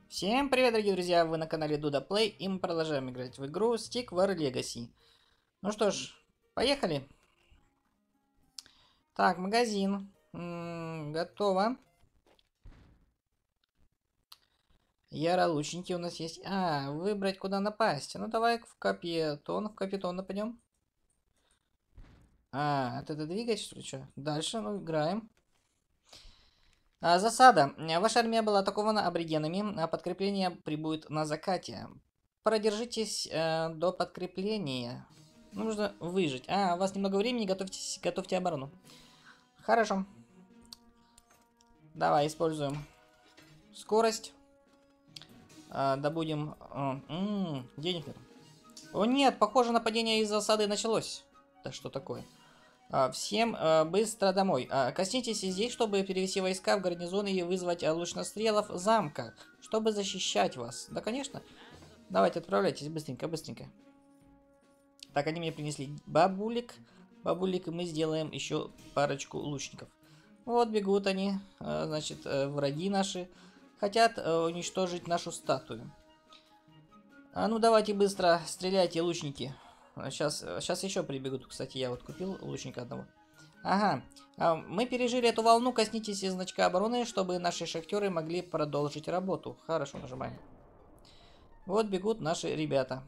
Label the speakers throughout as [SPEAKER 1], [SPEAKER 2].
[SPEAKER 1] Всем привет, дорогие друзья! Вы на канале Дуда Плей, и мы продолжаем играть в игру Stick War Legacy. Ну что ж, поехали. Так, магазин. Готово. Яролучники у нас есть. Выбрать, куда напасть. Ну давай в Капитон. В Капитон нападем. Это двигать, что ли? Что? Дальше, ну, играем. Засада. Ваша армия была атакована аборигенами, а подкрепление прибудет на закате. Продержитесь до подкрепления. Нужно выжить. У вас немного времени, готовьте оборону. Хорошо. Давай, используем скорость. Добудем... денег нет. О нет, похоже, нападение из засады началось. Да что такое? Всем быстро домой. Коснитесь здесь, чтобы перевести войска в гарнизон и вызвать лучнострелов замка, чтобы защищать вас. Да, конечно. Давайте, отправляйтесь быстренько, быстренько. Так, они мне принесли бабулик. Бабулик, и мы сделаем еще парочку лучников. Вот бегут они, значит, враги наши. Хотят уничтожить нашу статую. Ну, давайте быстро стреляйте, лучники. Сейчас еще прибегут. Кстати, я вот купил лучника одного. Ага. Мы пережили эту волну. Коснитесь значка обороны, чтобы наши шахтеры могли продолжить работу. Хорошо, нажимаем. Вот бегут наши ребята.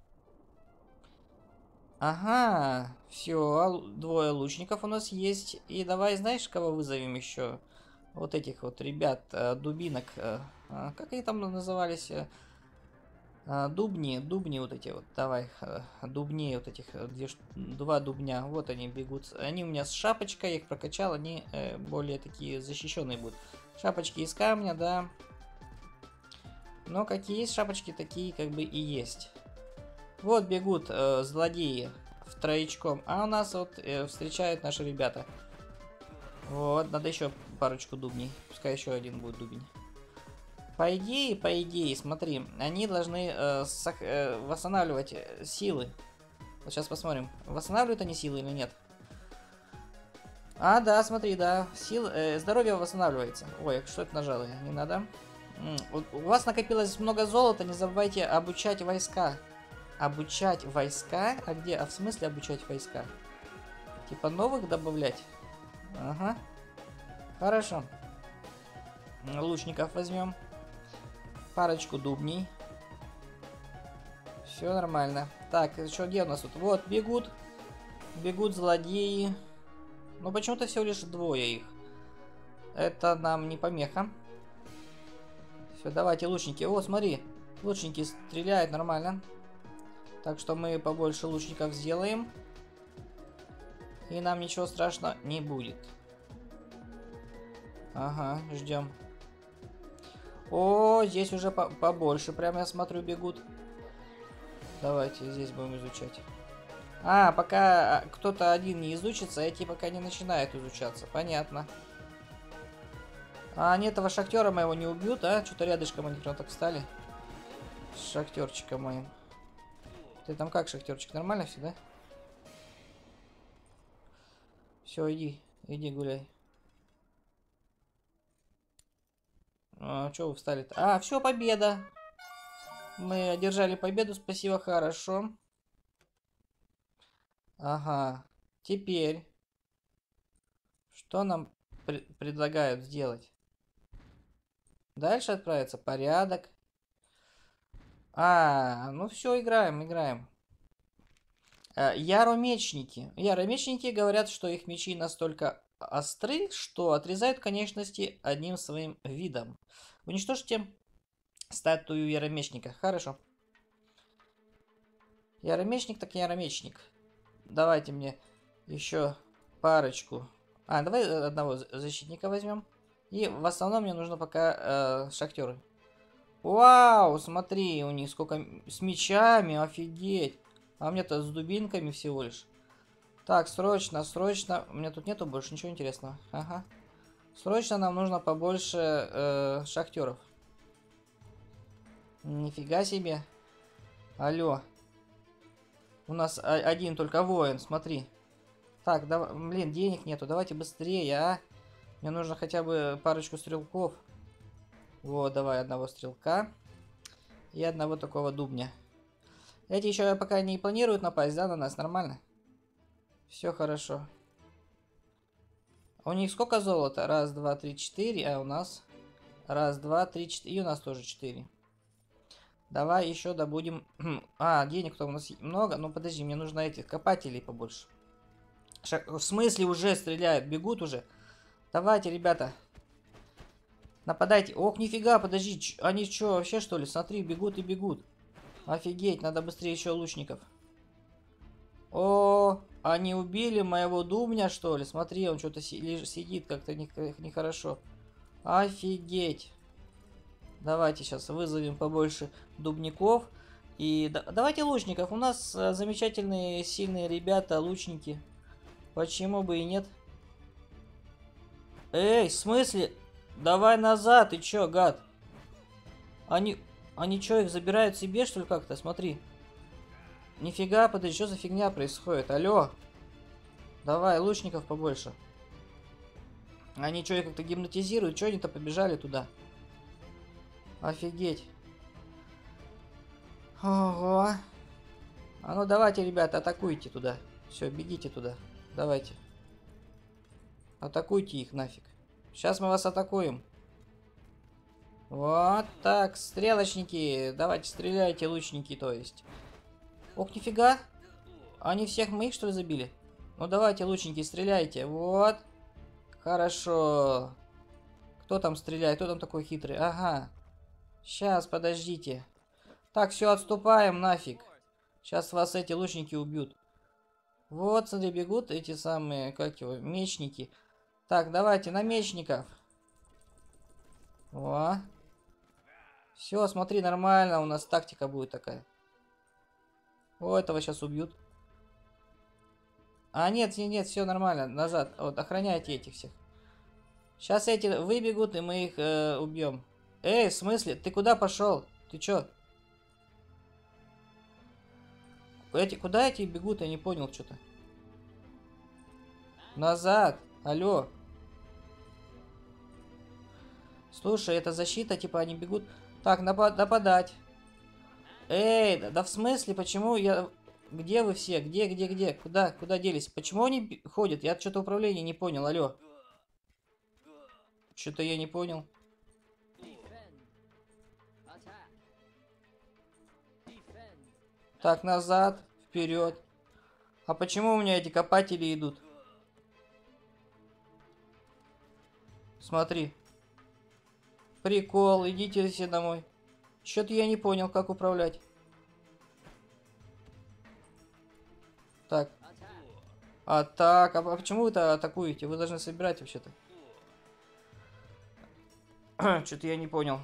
[SPEAKER 1] Ага. Все, двое лучников у нас есть. И давай, знаешь, кого вызовем еще? Вот этих вот ребят, дубинок. Как они там назывались? Дубни вот эти вот, давай, дубней вот этих, два дубня, вот они бегут. Они у меня с шапочкой, я их прокачал, они более такие защищенные будут. Шапочки из камня, да. Но какие есть шапочки, такие как бы и есть. Вот бегут злодеи втроечком, а у нас вот встречают наши ребята. Вот, надо еще парочку дубней, пускай еще один будет дубень. По идее, смотри, они должны восстанавливать силы. Вот сейчас посмотрим, восстанавливают они силы или нет. Да, смотри, да, здоровье восстанавливается. Ой, что это нажал я? Не надо. У вас накопилось много золота, не забывайте обучать войска. Обучать войска? А где? В смысле обучать войска? Типа новых добавлять? Ага. Хорошо. Лучников возьмем. Парочку дубней. Все нормально. Так, что где у нас тут? Вот, бегут. Бегут злодеи. Но почему-то всего лишь двое их. Это нам не помеха. Все, давайте, лучники. О, смотри. Лучники стреляют нормально. Так что мы побольше лучников сделаем. И нам ничего страшного не будет. Ага, ждем. О, здесь уже побольше, прям я смотрю, бегут. Давайте здесь будем изучать. Пока кто-то один не изучится, эти пока не начинают изучаться. Понятно. Они этого шахтера моего не убьют, а? Что-то рядышком они прям так встали. С шахтерчиком моим. Ты там как, шахтерчик? Нормально все, да? Все, иди гуляй. Что вы встали-то? Все, победа. Мы одержали победу, спасибо, хорошо. Ага. Теперь. Что нам предлагают сделать? Дальше отправиться. Порядок. Ну все, играем. Яромечники. Яромечники говорят, что их мечи настолько остры, что отрезают конечности одним своим видом. Уничтожьте статую яромечника. Хорошо. Яромечник так яромечник. Давайте мне еще парочку. Давай одного защитника возьмем. И в основном мне нужно пока шахтеры. Вау, смотри, у них сколько с мечами, офигеть. А у меня-то с дубинками всего лишь. Так, срочно. У меня тут нету больше ничего интересного. Ага. Срочно нам нужно побольше шахтеров. Нифига себе. Алло. У нас один только воин, смотри. Так, блин, денег нету. Давайте быстрее, Мне нужно хотя бы парочку стрелков. Вот, давай одного стрелка. И одного такого дубня. Эти еще пока не планируют напасть, да, на нас? Нормально? Все хорошо. У них сколько золота? Раз, два, три, четыре. А у нас? Раз, два, три, четыре. И у нас тоже 4. Давай еще добудем... А, денег-то у нас много. Ну, подожди, мне нужно этих копателей побольше. В смысле уже стреляют? Бегут уже? Давайте, ребята. Нападайте. Ох, нифига, подожди. Они что, вообще что ли? Смотри, бегут и бегут. Офигеть, надо быстрее еще лучников. О, они убили моего дубня, что ли? Смотри, он что-то сидит как-то нехорошо. Офигеть. Давайте сейчас вызовем побольше дубников. И давайте лучников. У нас замечательные, сильные ребята, лучники. Почему бы и нет? Эй, в смысле? Давай назад, ты чё, гад? Они чё, их забирают себе, что ли, как-то? Смотри. Нифига, подожди, что за фигня происходит? Алло. Давай, лучников побольше. Они чё, их как-то гипнотизируют? Чё они-то побежали туда? Офигеть. Ого. А ну давайте, ребята, атакуйте туда. Все, бегите туда. Давайте. Атакуйте их нафиг. Сейчас мы вас атакуем. Вот так, стрелочники. Давайте, стреляйте, лучники, то есть. Ох, нифига. Они всех моих, что ли, забили? Ну давайте, лучники, стреляйте. Вот. Хорошо. Кто там стреляет? Кто там такой хитрый? Ага. Сейчас, подождите. Так, все, отступаем нафиг. Сейчас вас эти лучники убьют. Вот, смотри, бегут эти самые, как его, мечники. Так, давайте на мечников. О. Все, смотри, нормально, у нас тактика будет такая. О, этого сейчас убьют. А, нет, нет, все нормально, назад. Вот, охраняйте этих всех. Сейчас эти выбегут, и мы их убьем. Эй, в смысле? Ты куда пошел? Ты чё? Куда эти бегут? Я не понял что-то. Назад. Алло. Слушай, это защита, типа они бегут. Так, нападать. Эй, да в смысле? Почему я... Где вы все? Где? Куда делись? Почему они ходят? Я что-то управление не понял, алло. Что-то я не понял. Так, назад, вперед. А почему у меня эти копатели идут? Смотри. Прикол, идите все домой. Что-то я не понял, как управлять. Так. А почему вы-то атакуете? Вы должны собирать вообще-то. Что-то я не понял.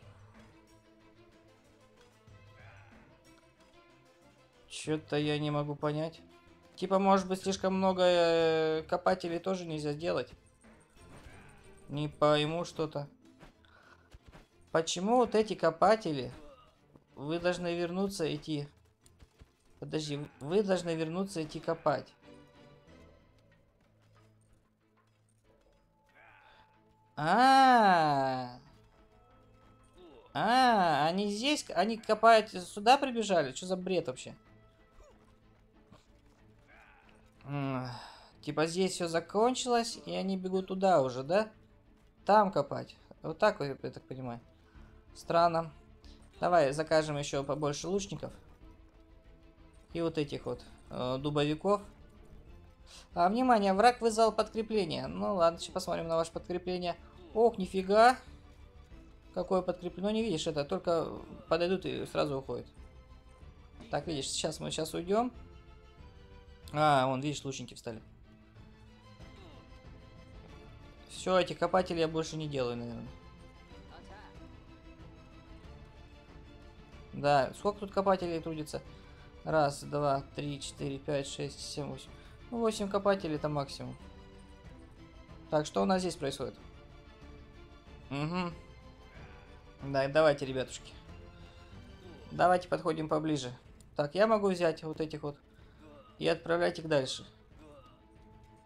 [SPEAKER 1] Что-то я не могу понять. Типа, может быть, слишком много копателей тоже нельзя сделать. Не пойму что-то. Почему вот эти копатели? Вы должны вернуться идти. Подожди, вы должны вернуться идти копать. Они здесь, они копают, сюда прибежали? Что за бред вообще? Типа здесь все закончилось, и они бегут туда уже, да? Там копать. Вот так вот, я так понимаю. Странно. Давай закажем еще побольше лучников. И вот этих вот дубовиков. Внимание, враг вызвал подкрепление. Ну ладно, сейчас посмотрим на ваше подкрепление. Ох, нифига. Какое подкрепление? Ну не видишь, это только подойдут и сразу уходят. Так, видишь, сейчас мы уйдем. Вон, видишь, лучники встали. Все, эти копатели я больше не делаю, наверное. Да, сколько тут копателей трудится? Раз, два, три, четыре, пять, шесть, семь, 8. Ну, 8 копателей это максимум. Так, что у нас здесь происходит? Угу. Да, давайте, ребятушки. Давайте подходим поближе. Так, я могу взять вот этих вот и отправлять их дальше.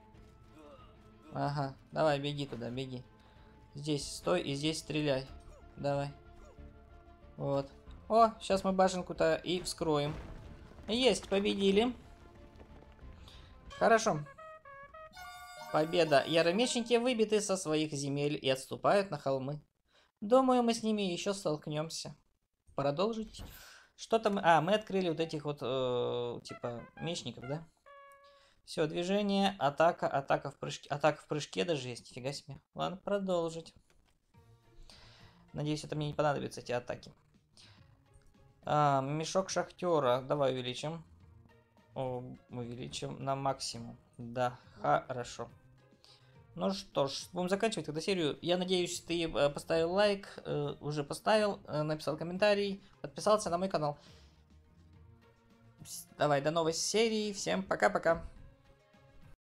[SPEAKER 1] Ага, давай, беги туда, беги. Здесь стой и здесь стреляй. Давай. Вот. О, сейчас мы башенку-то и вскроем. Есть, победили. Хорошо. Победа. Яромечники выбиты со своих земель и отступают на холмы. Думаю, мы с ними еще столкнемся. Продолжить. Что-то мы... А, мы открыли вот этих вот, типа, мечников, да? Все, движение, атака, атака в прыжке. Атака в прыжке даже есть, фига себе. Ладно, продолжить. Надеюсь, это мне не понадобятся, эти атаки. Мешок шахтера. Давай увеличим. Увеличим на максимум. Да, хорошо. Ну что ж, будем заканчивать тогда серию. Я надеюсь, ты поставил лайк, уже поставил, написал комментарий, подписался на мой канал. Давай, до новой серии. Всем пока-пока.